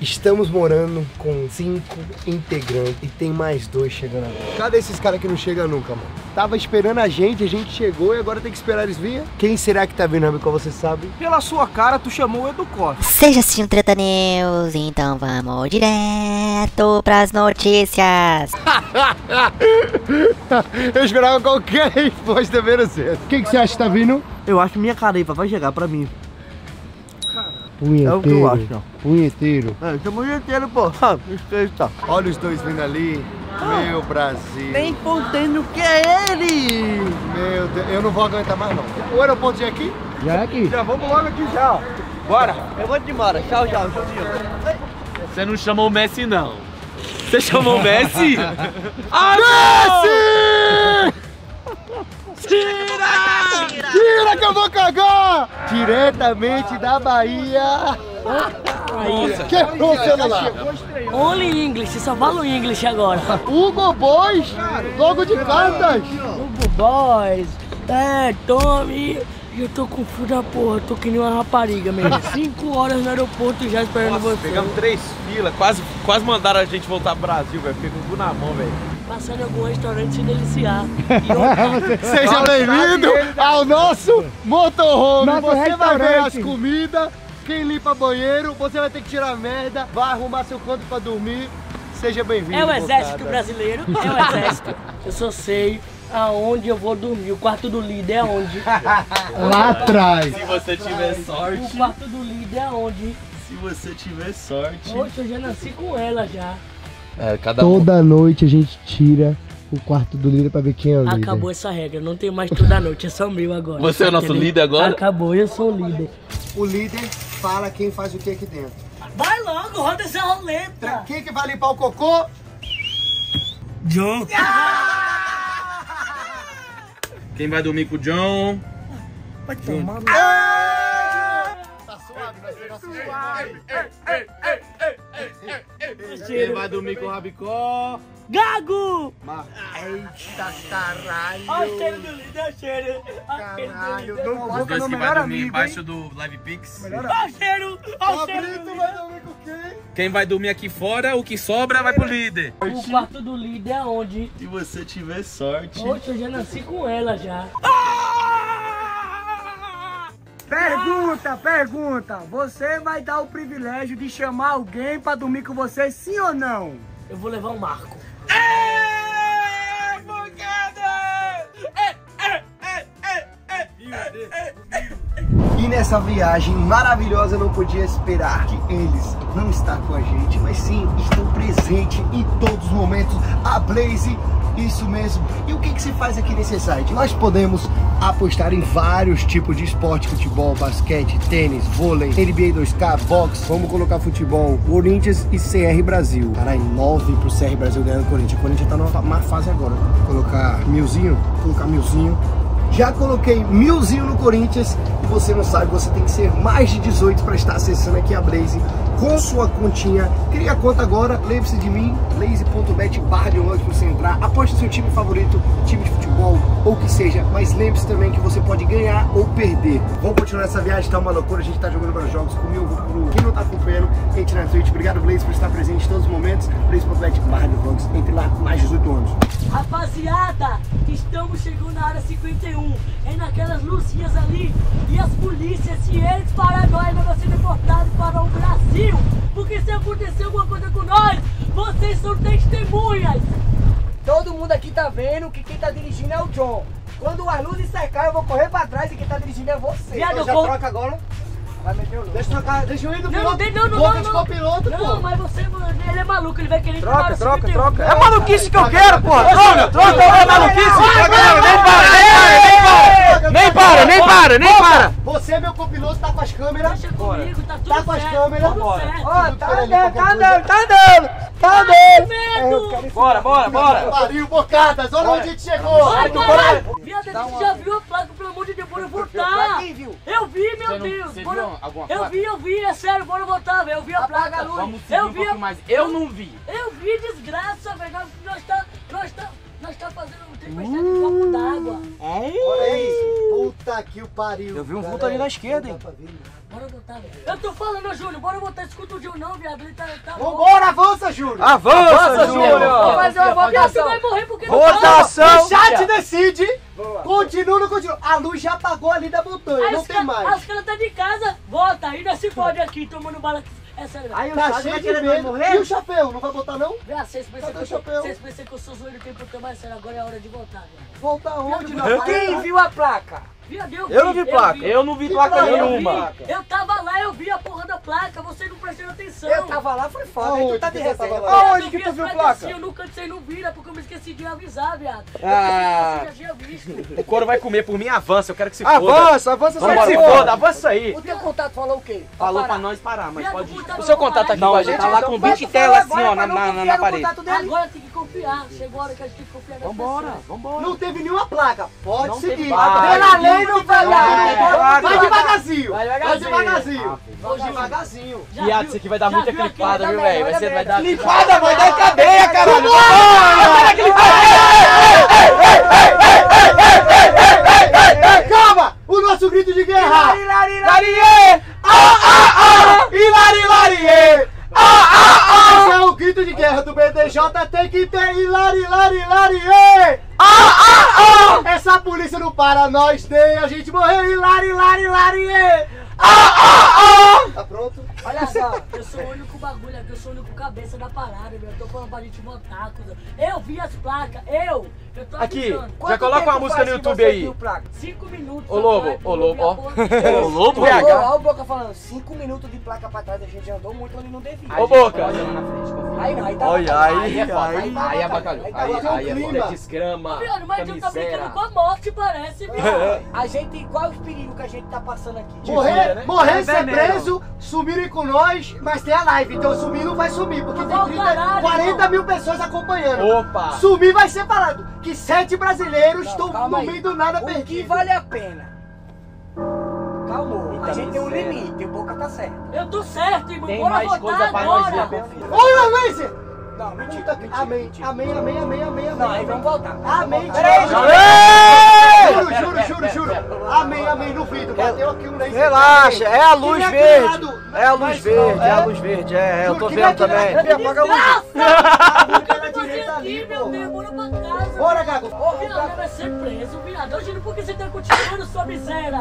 Estamos morando com 5 integrantes e tem mais 2 chegando agora. Cadê esses caras que não chegam nunca, mano? Tava esperando a gente chegou e agora tem que esperar eles virem. Quem será que tá vindo, amigo? Você sabe? Pela sua cara, tu chamou o Edu Costa. Seja assim um Treta News, então vamos direto pras notícias. Eu esperava qualquer resposta menos essa. Quem que você acha que tá vindo? Eu acho que minha carepa vai chegar pra mim. Punheteiro. É o que eu acho. Punheteiro. É, chama o inteiro, pô. Esqueça. Olha os dois vindo ali. Meu Brasil. Nem contendo que é ele. Meu Deus, eu não vou aguentar mais não. O aeroporto já é aqui? Já é aqui. Já vamos logo aqui já, ó. Bora. Eu vou embora. Tchau, tchau. Você não chamou o Messi, não. Você chamou o Messi? Messi! Tira! Tira que eu vou cagar! Diretamente da Bahia. Quebrou o celular. Only English, só falo English agora. Hugo Boys, logo de cartas. Hugo Boys, Tommy. Eu tô com frio da porra, tô que nem uma rapariga mesmo. 5 horas no aeroporto já esperando você. Pegamos 3 filas, quase mandaram a gente voltar pro Brasil, velho. Fiquei com o cu na mão, velho. Passando em algum restaurante se deliciar. Seja bem-vindo ao nosso motorhome. Você vai ver as comidas, quem limpa banheiro, você vai ter que tirar a merda, vai arrumar seu canto pra dormir. Seja bem-vindo. É o exército brasileiro, é o exército. Eu só sei aonde eu vou dormir. O quarto do líder é onde? Lá atrás. Se você tiver sorte. O quarto do líder é onde? Se você tiver sorte. Poxa, eu já nasci com ela já. É, cada um. Toda noite a gente tira o quarto do líder pra ver quem é o líder. Acabou essa regra, não tem mais toda noite, é só meu agora. Você é o nosso líder agora? Acabou, eu sou o líder. O líder fala quem faz o que aqui dentro. Vai logo, roda essa roleta. Quem que vai limpar o cocô? John. Quem vai dormir com o John? Vai tomar. Tá suave, vai ser nosso suave. Quem vai dormir com o Rabicó? Gago! Eita caralho. Olha o cheiro do líder, olha o cheiro. Caralho, Os dois que vai dormir embaixo do Live Pix. Olha o cheiro, olha o cheiro. Cabrito vai dormir com quem? Quem vai dormir aqui fora, o que sobra vai pro líder. O quarto do líder é onde? Se você tiver sorte. Poxa, eu já nasci com ela já. Pergunta. Você vai dar o privilégio de chamar alguém pra dormir com você, sim ou não? Eu vou levar o Marco. E nessa viagem maravilhosa não podia esperar que eles não estão com a gente, mas sim estão presentes em todos os momentos. A Blaze, isso mesmo. E o que se faz aqui nesse site? Nós podemos apostar em vários tipos de esporte: futebol, basquete, tênis, vôlei, NBA 2K, boxe. Vamos colocar futebol, Corinthians e CR Brasil. Caralho, 9 pro CR Brasil ganhando o Corinthians. O Corinthians tá numa má fase agora. Colocar milzinho. Já coloquei 1000zinho no Corinthians e você não sabe, você tem que ser mais de 18 para estar acessando aqui a Blaze com sua continha. Cria a conta agora, lembre-se de mim, blaze.bet/para você entrar, aposte seu time favorito, time de futebol ou o que seja, mas lembre-se também que você pode ganhar ou perder. Vamos continuar essa viagem, tá uma loucura, a gente tá jogando vários jogos comigo, quem não tá acompanhando, entre na Twitch. Obrigado, Blaze, por estar presente em todos os momentos, blaze.bet/, entre lá, mais de 18 anos. Rapaziada, estamos chegando na área 51. É naquelas luzinhas ali. E as polícias, se eles parar nós, vão ser deportados para o Brasil. Porque se acontecer alguma coisa com nós, vocês são testemunhas. Todo mundo aqui tá vendo que quem tá dirigindo é o John. Quando as luzes secar, eu vou correr pra trás e quem tá dirigindo é você. Viado, Então já eu troca agora. Vai meter o louco. Deixa eu ir do Não, piloto. não. de copiloto, pô. Não, mas você, ele é maluco, ele vai querer entrar na área 51. Troca. É maluquice que eu quero, pô. Troca. É maluquice? Nem para! Você é meu copiloto, tá com as câmeras. Deixa comigo, tá tudo Tá com as certo, câmeras. tudo certo. Ó, tá andando. Medo! Bora! Pariu, bocadas, olha onde a gente chegou. Vai, caralho! Viado, a gente já viu a placa, pelo amor de Deus, bora voltar! Quem viu? Eu vi, meu Deus! Você Bora- viu alguma Eu placa? vi, é sério, bora voltar, velho. Eu vi a placa, luz. Vamos seguir Eu um vi pouquinho mais. Eu não vi. Eu vi, desgraça, velho. Nós tá fazendo um tempestade de copo d'água. Olha isso. Puta que o pariu. Eu vi um vulto galera. ali na esquerda, hein? Não dá pra ver nada. Bora botar, velho. Eu tô falando, Júnior, bora botar, escuta o Júnior não, viado. Ele tá Vambora, avança, Júnior. Avança, Júnior. Vamos fazer uma Viado, você votação. vai morrer porque Votação. O chat decide. Continua ou não continua? A luz já apagou ali da montanha, não tem mais. Os caras tá de casa, vota. Ainda se pode aqui, tomando bala. É sério, velho. Aí o Tá Chad cheio vai de querer nós medo. morrer? E o chapéu, não vai botar não? Viado, vocês pensam Cadê o chapéu? que eu sou zoeiro o tempo todo, mas sério, agora é hora de votar, viado. Volta onde? Viado, Quem viu a placa? Viado, Eu não vi placa. Eu não vi placa placa? nenhuma. Eu tava lá, eu vi a porra da placa, você não prestou atenção. Eu tava lá, foi foda. Aí tu tá de Aonde que você reserva. tava lá? Aonde que tu viu placa? Assim, eu nunca sei, não vira, porque eu me esqueci de avisar, viado. Ah. Eu já tinha visto. O couro vai comer por mim, avança. Eu quero que se foda. Avança, avança, Vamos que se foda, avança aí. O teu contato falou o quê? Falou Parar. pra nós parar, mas Viado, pode ir. contato O seu pra contato parar. aqui com a gente, tá lá com Mas 20 tu telas falou assim, ó, agora pra não na confiar no parede. contato dele. Agora tem que confiar. Chegou a hora que a gente tem que confiar nas Vambora, pessoas. vambora. Não teve nenhuma placa. Pode Não seguir. teve placa. Pela lei não vai dar. Vai devagarzinho. Vai Vai devagarzinho. devagarzinho. Vai devagarzinho. Já Viado, viu? isso aqui vai dar Já muita viu aqui? clipada, viu, Vai velho? dar Vai ser, merda. vai dar... Clipada, vai dar cadeia, caralho. Calma! O nosso grito de guerra! Larie! Hilari, larie! Esse é o grito de guerra do BDJ, tem que ter hilari, lari, larie! Essa polícia não para nós, tem a gente morrer, hilari, lari, larie! Tá pronto? Olha só. Eu sou o único bagulho aqui, eu sou o único cabeça da parada, meu. Eu tô falando pra gente votar, coisa. Eu vi as placas, eu tô Aqui, avisando. já coloca uma música no YouTube aí. 5 minutos. Ô, Lobo, só vai, ô, Lobo, eu ó. vi a porra. Ô, Lobo, Olha BH. o Boca falando, 5 minutos de placa pra trás, a gente andou muito onde não devia. Ô, Boca. Aí não, aí tá. Olha, aí é foda. Aí Aí abacalhou. Aí é foda. Desgrama. Viado, mas eu tá brincando Camisera. com a morte, parece, viado. A gente, qual é os perigos que a gente tá passando aqui? Morrer, É ser veneno. preso, sumirem com nós, mas tem a live, então sumir não vai sumir, porque tem Ô, 30, caralho, 40 irmão. mil pessoas acompanhando. Opa. Sumir vai ser falado que 7 brasileiros Não, estão calma no aí. meio do nada O que perdidos. vale a pena? Calma, a gente tem um miséria. limite, o Boca tá certo. Eu tô certo, irmão. Tem Bora mais votar coisa pra nós ver, agora. meu filho. Olha, Luiz! Não, mentira, Puta que- mentira, Amém, mentira. amém, amém, amém, amém, Não, aí amém. vamos voltar. Amém, Peraí, juro. Amém, amém, no vidro. Bateu aqui um laser. Relaxa, é a luz Quem é verde. criado? É a luz verde, é a luz verde. Eu Juro, tô quem vendo é que também. vai apagar a luz? Desgraça! Fica na direita ali, Aqui, meu pô. Deus, bora pra casa. Bora, Gago. Viado, vai ser preso, viado. Hoje não porque você tá continuando sua miséria.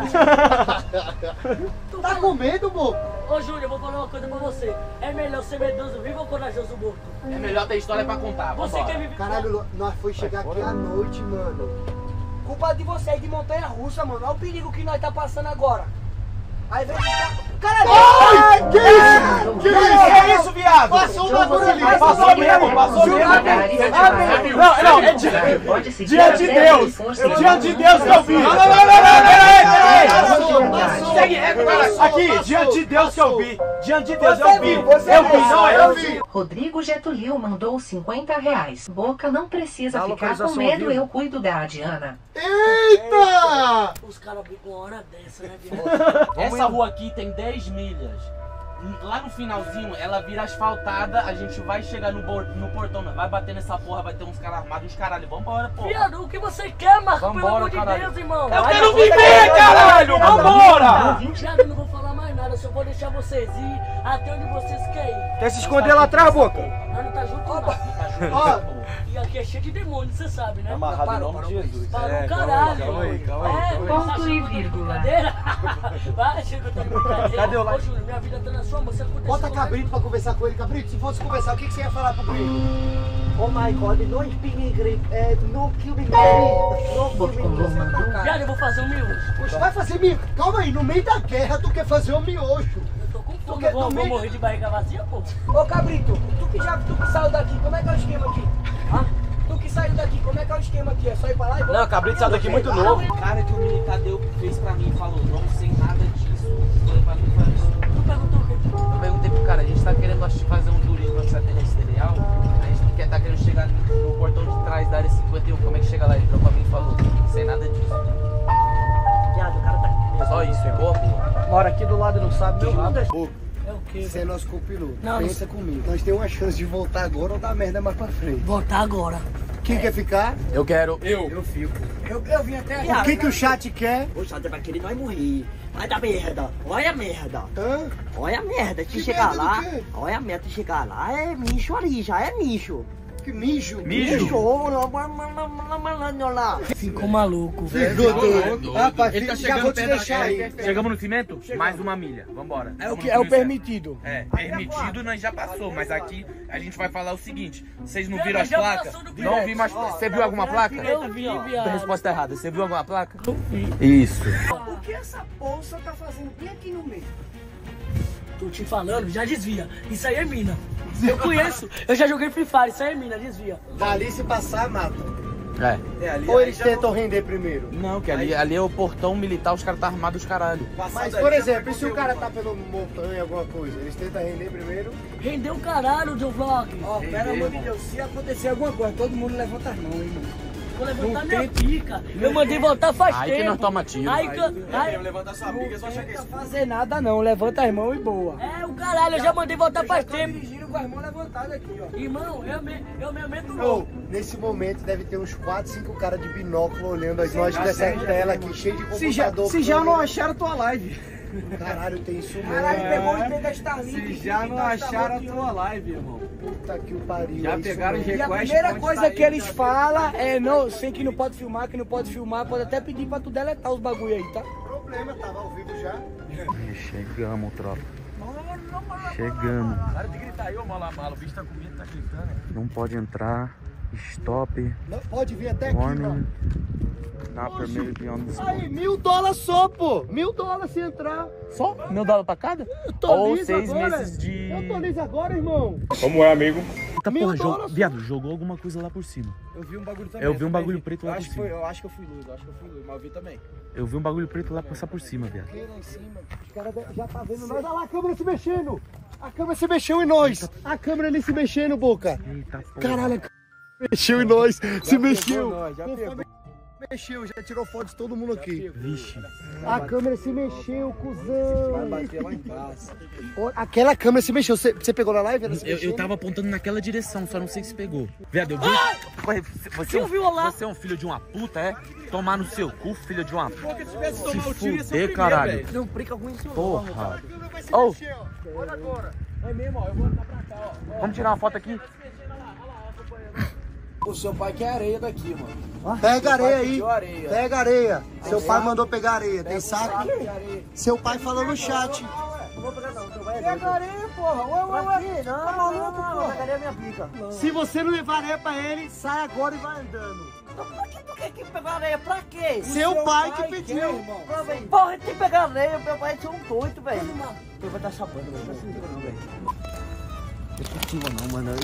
Tu Tá fala- com medo, bobo? Ô, Júnior, eu vou falar uma coisa pra você. É melhor ser medroso vivo ou corajoso morto? É melhor ter história pra contar. Você quer viver... Caralho, nós foi chegar aqui à noite, mano. Culpa de vocês de montanha russa, mano. Olha o perigo que nós tá passando agora. Aí vem Caralho! Ai, que isso? Que É isso, viado? Passou um bagulho ali. Passou mesmo, passou mesmo. Não, é diante de Deus. Diante de Deus que eu vi. Aqui, diante de Deus que eu vi. Diante de Deus eu vi. Eu vi, não é? Eu vi. Rodrigo Getulio mandou R$50. Boca não precisa Dá ficar com localização medo, ao vivo. eu cuido da Diana. Eita! Os caras brigam uma hora dessa, né, viado? Essa rua aqui tem 10 milhas. Lá no finalzinho, ela vira asfaltada, a gente vai chegar no portão, vai bater nessa porra, vai ter uns caras armados, uns caralho. Vambora, porra. Viado, o que você quer, Marco? Pelo Vambora, amor de caralho. Deus, irmão. Eu quero viver, caralho! Vambora! Viado, eu não vou falar mais nada, só vou deixar vocês ir até onde vocês querem ir. Quer se esconder lá atrás, Boca? Nós não tá junto, não. Tá junto, Ó. porra. E aqui é cheio de demônios, você sabe, né? Amarrado em Parou, nome de Jesus. Para É, o caralho. calma aí. Ponto tá achando e que eu tô de vírgula. brincadeira? Vai, chega que eu tô de brincadeira. Cadê o like? Ô, Júnior, minha vida tá na sua mão, você aconteceu. Bota Cabrito pra conversar com ele. Cabrito, se fosse conversar, o que você ia falar pro Brito? Oh my God, não speak English. No kill me. No kill me. Viado, eu vou fazer um miojo. Poxa, vai fazer miojo. Calma aí, no meio da guerra tu quer fazer um miojo. Eu tô com fome, Porque eu vou também- morrer de barriga vazia, pô. Ô Cabrito, tu que saiu daqui, como é que é o esquema aqui? Hã? Tu que saiu daqui, como é que é o esquema aqui? É só ir pra lá e voltar? Não, Cabrito saiu daqui muito novo. Cara que o militar fez pra mim, falou, não sei nada disso. Foi pra mim, foi isso. Tu perguntou o quê? Eu perguntei pro cara, a gente tá querendo fazer um turismo extraterrestrial, a gente tá querendo chegar no portão de trás da área 51, como é que chega lá? Ele virou pra mim e falou, não sei nada disso. Viado, o cara tá... Só isso, é boa, porra. Mora aqui do lado e não sabe meu nada. É o quê? Você é nosso copiloto. Não, Pensa comigo. Nós temos uma chance de voltar agora ou dar merda mais pra frente. Voltar agora. Quem quer ficar? Eu quero. Eu vim até aqui. O que o chat quer? O chat vai querer nós morrer. Vai dar merda. Olha a merda. Hã? Olha a merda. Se Que chegar merda lá. do quê? Olha a merda. Se chegar lá é micho ali. Já é micho. Que mijo. Lá. Ficou maluco. Ficou doido. Rapaz, Ele tá já vou te chegando deixar aí. Chegamos no cimento? Mais uma milha. Vambora. É o que é o permitido. É, permitido nós já passou, mas aqui a gente vai falar o seguinte: vocês não viram as placas? Não vi mais. Você viu alguma placa? Eu vi, A viado. resposta é errada. Você viu alguma placa? Eu vi. Isso. O que essa bolsa tá fazendo bem aqui no meio? Tô te falando, já desvia. Isso aí é mina. Eu conheço. Eu já joguei Free Fire. Isso aí é mina, desvia. Dali se passar, mata. É. Ou eles tentam render primeiro? Não, que ali é o portão militar, os caras tá armados os caralho. Mas, por exemplo, e se o cara tá pela montanha, alguma coisa? Eles tentam render primeiro? Rendeu o caralho, John Vlog. Ó, pelo amor de Deus, se acontecer alguma coisa, todo mundo levanta as mãos, hein, mano. Vou levantar minha pica. Eu mandei voltar faz Aí tempo. que nós toma tiro. Aí, Não fazer nada não, levanta as mãos e boa. é o caralho, eu já mandei voltar faz tempo. Dirigindo com as mãos levantadas aqui, ó. Irmão, eu me meto Ou, louco. nesse momento deve ter uns 4, 5 caras de binóculo olhando as nós dessa tela aqui, cheio de computador. Se já não acharam tua live. Caralho, tem isso mesmo. Caralho, pegou e pega Starlink. Se já não acharam a tua live, irmão. Puta que o pariu. Já é isso pegaram mesmo. E a request. primeira coisa que eles falam é, não, sei que não pode filmar, pode até pedir pra tu deletar os bagulho aí, tá? Problema, tava ao vivo já. Chegamos, tropa. Chegamos. Para de gritar aí, ô mala. O bicho tá comigo, tá gritando. Não pode entrar. Stop. Não, pode vir até aqui, mano. Not permitted beyond this Aí, $1000 só, pô. $1000 se entrar. Só? $1000 pra cada? Eu tô Ou liso 6 agora. meses de... Eu tô liso agora, irmão. Como é, amigo? Tá, $1000 porra, viado, jogou alguma coisa lá por cima. Eu vi um bagulho também. Eu vi um bagulho preto lá por acho que cima. Eu acho que eu fui luz, mas eu vi também. Eu vi um bagulho preto lá passar por cima, viado. Aqui lá em cima. Os caras já tá vendo nós. Olha lá, a câmera se mexendo. A câmera se mexeu em nós. A câmera ali se mexendo, Boca. Eita porra. Caralho, a câmera mexeu em nós. Se mexeu. Já Conforme mexeu, já tirou foto de todo mundo aqui. Vixe. A câmera se mexeu, cuzão. vai bater lá em casa. Aquela câmera se mexeu. Você pegou na live? Ela se Eu mexeu? tava apontando naquela direção, só não sei se pegou. Viado, eu vi. Você, você é um filho de uma puta, é? Tomar no seu cu, filho de uma puta. Se tivesse Se tomar o tiro, ia ser o fuder, primeiro, caralho. velho. Não brinca com isso, Porra. Oh, Olha agora. É mesmo, ó. Eu vou andar pra cá, ó. Vamos tirar uma foto aqui? O seu pai quer areia daqui, mano. pega areia aí. pediu areia. Pega areia. Seu pai mandou pegar areia. Tem saco? Seu pai falou no chat. Pega areia, porra. Ué. Não, tá maluco, porra. Cadê a minha pica? Se você não levar areia pra ele, sai agora e vai andando. Por que pegou areia? Pra quê? Seu pai que pediu. irmão. Porra, tem que pegar areia. Meu pai é um doido, velho. Ele vai estar chapando, velho. Não tá segurando, velho. Não é possível não, mano.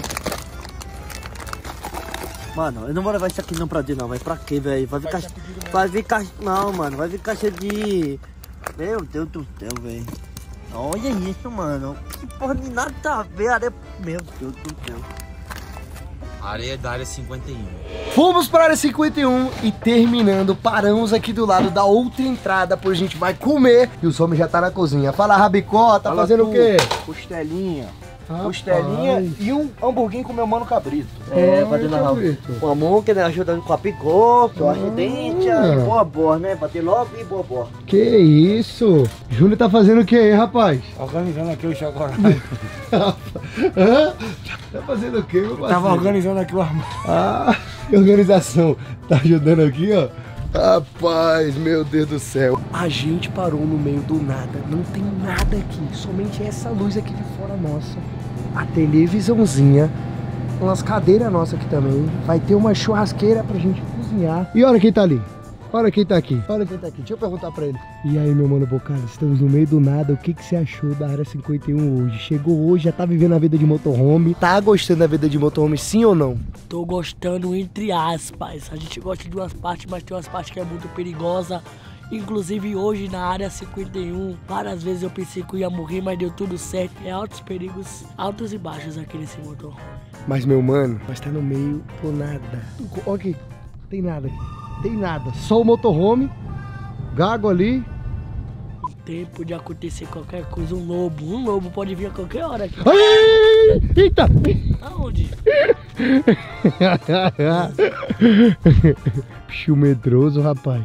Mano, eu não vou levar isso aqui não pra dia não, velho. Pra quê, velho? Vai ficar. Não, mano, vai ficar cheio de. Meu Deus do céu, velho. Olha isso, mano. Que porra de nada tá a ver, areia. Meu Deus do céu. Areia da área 51. Fomos para a área 51 e terminando, paramos aqui do lado da outra entrada, pois a gente vai comer e os homens já tá na cozinha. Fala, Rabicó, tá fazendo o quê? Costelinha. Rapaz. Costelinha e um hamburguinho com meu mano Cabrito. Fazendo Cabrito. uma mão que ajudando com a picô, que eu acho dente, e boa, né? Bater logo e boa. Que isso? Júnior tá fazendo o que aí, rapaz? Organizando aqui o chocolate. Hã? Tá fazendo o que, meu parceiro? Tava organizando aqui o armário. Ah, que organização. Tá ajudando aqui, ó. Rapaz, meu Deus do céu. A gente parou no meio do nada. Não tem nada aqui. Somente essa luz aqui de fora nossa. A televisãozinha. Umas cadeiras nossas aqui também. Vai ter uma churrasqueira pra gente cozinhar. E olha quem tá ali. Olha quem tá aqui. Olha quem tá aqui. Deixa eu perguntar pra ele. E aí, meu mano Bocado, estamos no meio do nada. O que você achou da área 51 hoje? Chegou hoje, já tá vivendo a vida de motorhome. Tá gostando da vida de motorhome, sim ou não? Tô gostando entre aspas. A gente gosta de umas partes, mas tem umas partes que é muito perigosa. Inclusive hoje na área 51, várias vezes eu pensei que eu ia morrer, mas deu tudo certo. É altos perigos, altos e baixos aqui nesse motor. Mas, meu mano, nós tá no meio do nada. Olha aqui, tem nada aqui. Tem nada, só o motorhome, gago ali. Tempo de acontecer qualquer coisa, um lobo pode vir a qualquer hora aqui. Ai, eita! Aonde? Bicho medroso, rapaz.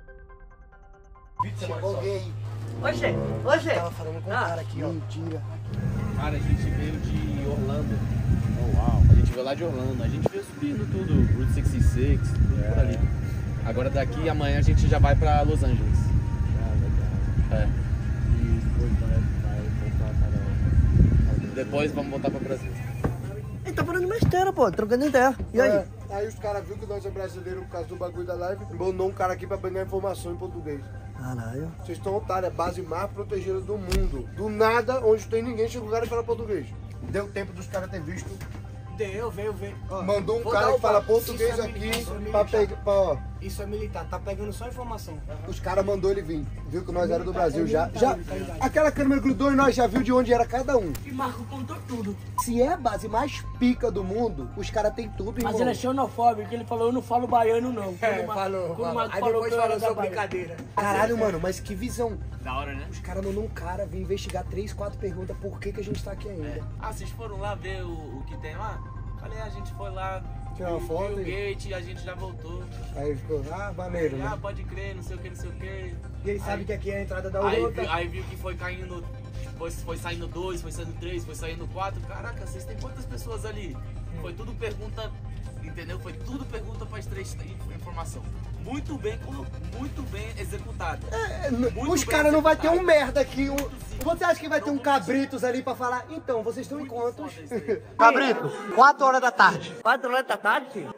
Oxe. Tava falando com um cara aqui, ó. Mentira. Cara, a gente veio de Orlando. Oh, uau. A gente veio lá de Orlando. A gente veio subindo tudo, Route 66, tudo por ali. Agora daqui amanhã a gente já vai pra Los Angeles. É. E depois vai voltar para... Depois vamos voltar pra Brasil. Ele tá falando besteira, pô, trocando ideia. E aí? Aí os caras viram que nós é brasileiro por causa do bagulho da live, mandou um cara aqui pra pegar informação em português. Caralho. Vocês estão otários, é a base mais protegida do mundo. Do nada, onde tem ninguém, chega o cara e fala português. Deu tempo dos caras terem visto. Veio. Mandou um cara que fala português aqui pra pegar. Ó. Isso é militar, tá pegando só informação. Os caras mandou ele vir. Viu que nós era do Brasil já. Aquela câmera grudou e nós já viu de onde era cada um. E Marco contou tudo. Se é a base mais pica do mundo, os caras têm tudo, irmão. Mas ele é xenofóbico, ele falou, eu não falo baiano não. Falou. Quando o Marco Aí falou depois que eu falou era da sua Bahia. brincadeira. Caralho, mano, mas que visão. Da hora, né? Os caras mandou um cara vir investigar 3, 4 perguntas por que a gente tá aqui ainda. Ah, vocês foram lá ver o que tem lá? Falei, a gente foi lá, Tirar uma foto viu o e- gate e a gente já voltou. Aí ele ficou, maneiro, Aí, né? pode crer, não sei o que, não sei o que. E ele sabe que aqui é a entrada da Aí, outra. aí viu que foi caindo, foi saindo 2, foi saindo 3, foi saindo 4. Caraca, vocês têm quantas pessoas ali? Foi tudo pergunta, entendeu? Foi tudo pergunta para as 3 informação. Muito bem executada. Os caras não vai ter um merda aqui. Você acha que vai ter um cabritos ali pra falar? Então, vocês estão em quantos? Cabrito, 4 horas da tarde. 4 horas da tarde, filho?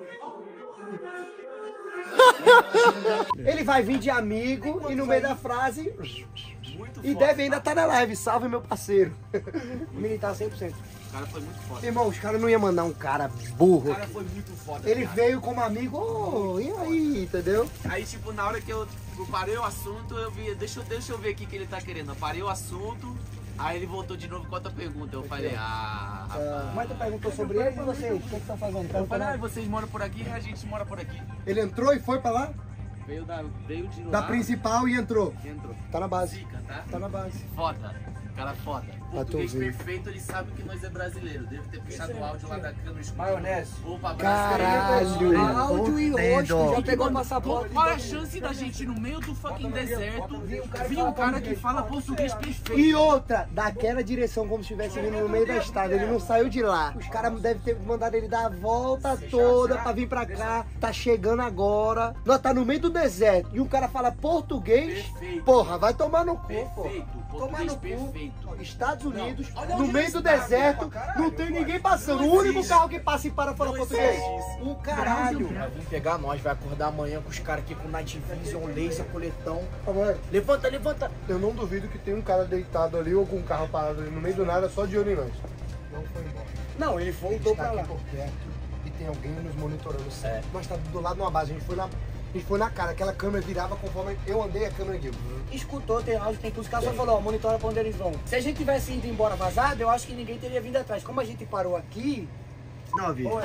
Ele vai vir de amigo e no meio da frase. Muito E foda. deve ainda estar na live. Salve, meu parceiro. Militar 100%. O cara foi muito foda. Irmão, os caras não iam mandar um cara burro O cara aqui. foi muito foda. Ele cara. veio como amigo, e aí, entendeu? Aí, tipo, na hora que eu parei o assunto, eu vi, deixa eu ver aqui o que ele tá querendo. Eu parei o assunto, aí ele voltou de novo com outra pergunta. Eu falei, rapaz. Mas tu perguntou sobre ele e vocês? O que estão fazendo? Eu falei, vocês moram por aqui, a gente mora por aqui. Ele entrou e foi pra lá? Veio de lá. Da principal e entrou. Entrou. Tá na base. Zica, tá? Tá na base. Foda. Cara foda. Pra tu Português ver. perfeito, ele sabe que nós é brasileiro. Deve ter puxado o áudio lá da câmera escura. Maionese. Opa, Caralho. Áudio e rosto, já pegou o passaporte. Qual é a chance da gente no meio do fucking deserto vir um cara que fala português perfeito? E outra, daquela direção como se estivesse vindo no meio da estrada, ele não saiu de lá. Os caras devem ter mandado ele dar a volta toda pra vir pra cá. Tá chegando agora. Nós tá no meio do deserto e um cara fala português. Perfeito. Porra, vai tomar no cu, pô. Perfeito. Tomar Português no cu. perfeito. Estados Unidos, olha no onde meio eles do estão, deserto, não tem ninguém passando. O único carro que passa e para fala Não português. existe isso. O caralho. Vai vir pegar nós, vai acordar amanhã com os caras aqui com Night Vision, laser, coletão. Mano, Levanta, levanta. eu não duvido que tem um cara deitado ali ou com um carro parado ali no meio do nada só de olho em nós. Não foi embora. Não, ele voltou Está pra lá. aqui por perto e tem alguém nos monitorando sempre. Nós tá do lado de uma base, a gente foi na cara, aquela câmera virava conforme eu andei a câmera aqui. Escutou, tem áudio, tem tudo. Os caras só falou, ó, monitora pra onde eles vão. Se a gente tivesse ido embora vazado, eu acho que ninguém teria vindo atrás. Como a gente parou aqui, 9. pô,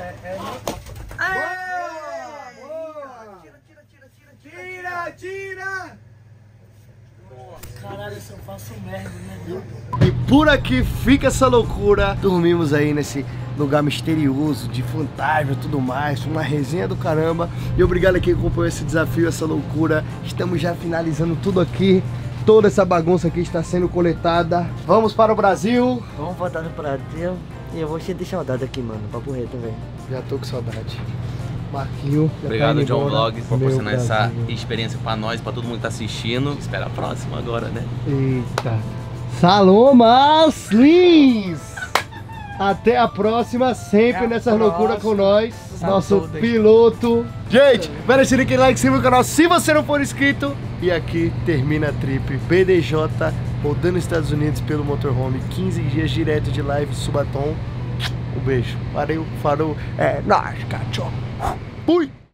Tira! Caralho, se eu faço merda, né, meu? E por aqui fica essa loucura. Dormimos aí nesse lugar misterioso, de fantasma e tudo mais. Uma resenha do caramba. E obrigado a quem acompanhou esse desafio, essa loucura. Estamos já finalizando tudo aqui. Toda essa bagunça aqui está sendo coletada. Vamos para o Brasil. Vamos voltar no Brasil. E eu vou cheio de saudade aqui, mano. Papo reto, velho. Já tô com saudade. Marquinho. já tá Obrigado, indo John embora. Vlog, por Meu proporcionar essa Brasil. experiência pra nós, pra todo mundo que tá assistindo. Espera a próxima agora, né? Eita. Salomas Lins. Até a próxima, sempre nessas loucuras com nós. Nosso piloto. Gente, vai deixar aquele like em cima do canal se você não for inscrito. E aqui termina a trip BDJ rodando nos Estados Unidos pelo motorhome. 15 dias direto de live Subatom. Um beijo. Valeu, falou. É nóis, cachorro. Fui!